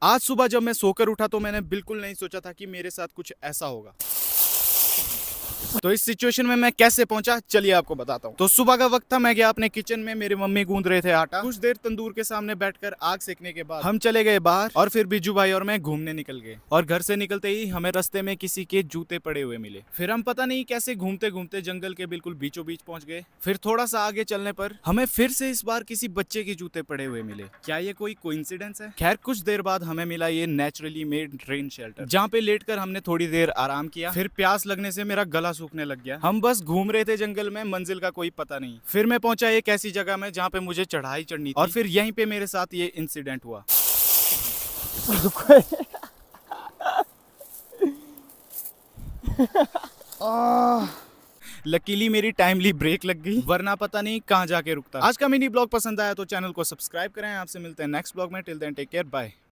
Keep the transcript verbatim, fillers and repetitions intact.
आज सुबह जब मैं सोकर उठा तो मैंने बिल्कुल नहीं सोचा था कि मेरे साथ कुछ ऐसा होगा। तो इस सिचुएशन में मैं कैसे पहुंचा चलिए आपको बताता हूँ। तो सुबह का वक्त था, मैं गया अपने किचन में, मेरी मम्मी गूंद रहे थे आटा। कुछ देर तंदूर के सामने बैठकर आग सेकने के बाद हम चले गए बाहर और फिर बिज्जू भाई और मैं घूमने निकल गए। और घर से निकलते ही हमें रास्ते में किसी के जूते पड़े हुए मिले। फिर हम पता नहीं कैसे घूमते घूमते जंगल के बिल्कुल बीचों बीच पहुंच गए। फिर थोड़ा सा आगे चलने पर हमें फिर से इस बार किसी बच्चे के जूते पड़े हुए मिले। क्या ये कोई कोइंसिडेंस है? खैर कुछ देर बाद हमें मिला ये नेचुरली मेड रेन शेल्टर, जहाँ पे लेटकर हमने थोड़ी देर आराम किया। फिर प्यास लगने से मेरा गला सूखने लग गया। हम बस घूम रहे थे जंगल में, मंजिल का कोई पता नहीं। फिर मैं पहुंचा एक ऐसी जगह में जहाँ पे मुझे चढ़ाई चढ़नी थी और फिर यहीं पे मेरे साथ ये इंसिडेंट हुआ। लकीली मेरी टाइमली ब्रेक लग गई, वरना पता नहीं कहाँ जाके रुकता। आज का मिनी ब्लॉग पसंद आया तो चैनल को सब्सक्राइब करें। आपसे मिलते हैं नेक्स्ट ब्लॉग में। Till then take care, bye.